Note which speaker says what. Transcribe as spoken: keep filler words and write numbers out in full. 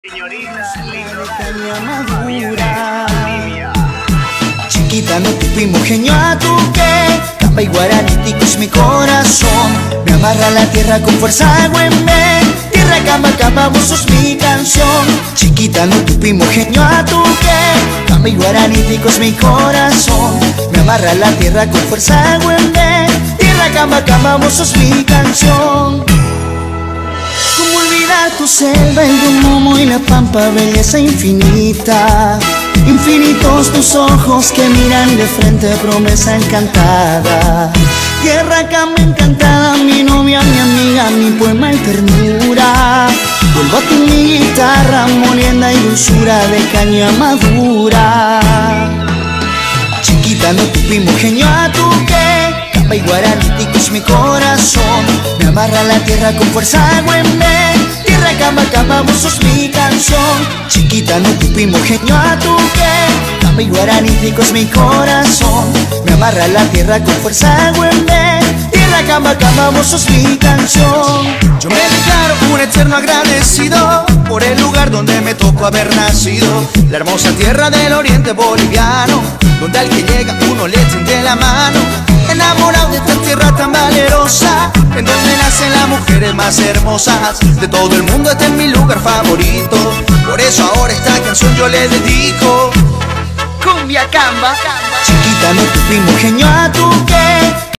Speaker 1: Señorita
Speaker 2: Caña madura. Chiquita, no te primogenio a tu que Camba y guaranítico es mi corazón. Me amarra la tierra con fuerza, güembe. Tierra, camba, camba, vos sos mi canción. Chiquita, no te primogenio a tu que Camba y guaranítico es mi corazón. Me amarra la tierra con fuerza, güembe. Tierra, camba, camba, vos sos mi canción. ¿Cómo olvidar tu selva, el Rumomo y la pampa, belleza infinita? Infinitos tus ojos que miran de frente, promesa encantada. Tierra, cama encantada, mi novia, mi amiga, mi poema y ternura. Vuelvo a ti mi guitarra, molienda y dulzura de caña madura. Chiquita, no tu primogenio a tu que Camba y guaranítico es mi corazón. Me amarra la tierra con fuerza, güembe. Tierra, camba, camba, vos sos mi canción. Chiquita, no tu primogenio a tu que Camba y guaranítico es mi corazón. Me amarra la tierra con fuerza, güembe. Tierra, camba, camba, vos sos mi canción.
Speaker 3: Yo me declaro un eterno agradecido por el lugar donde me tocó haber nacido. La hermosa tierra del oriente boliviano, donde al que llega uno le tiende la mano. Enamorado de esta tierra tan valerosa, en donde nacen las mujeres más hermosas de todo el mundo. Este es mi lugar favorito, por eso ahora esta canción yo le dedico.
Speaker 1: Cumbia Camba.
Speaker 2: Chiquita, no tu primogenio a tu que